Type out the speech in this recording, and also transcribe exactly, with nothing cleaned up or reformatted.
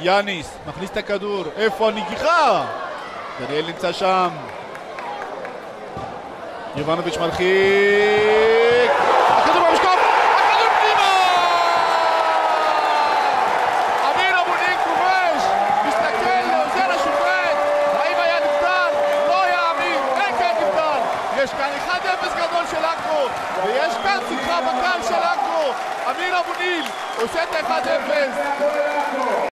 יאניס מכניס את הכדור, איפה הנגיחה? דניאל נמצא שם, יובנוביץ' מרחיק, הכדור במשקוף, הכדור פנימה! אמיר אבו ניל כובש, מסתכל לעוזר השופט, האם היה נבדל? לא היה אמיר, אין כאן נבדל. יש כאן אחד אפס גדול של עכו, ויש כאן שמחה בקהל של עכו. אמיר אבו ניל עושה את ה-אחד אפס.